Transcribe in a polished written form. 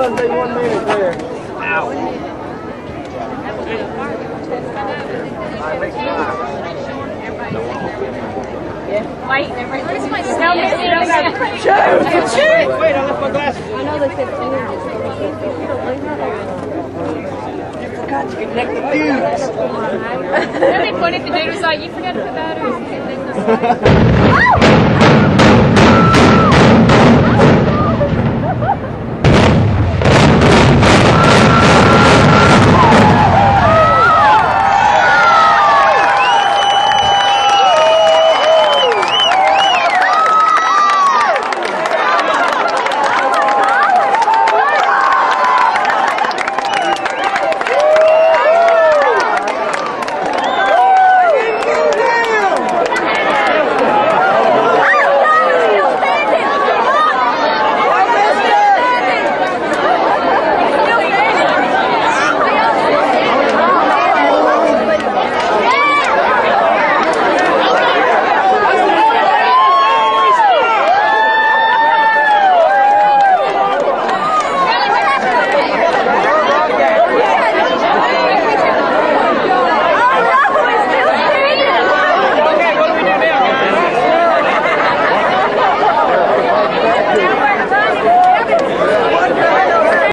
doesn't take 1 minute there. Ow. Wait, where's my snow? Shoot! Wait, I left my glasses. I know they said You forgot to connect the fuse. That'd be funny if the dude was like, you forgot to put batteries.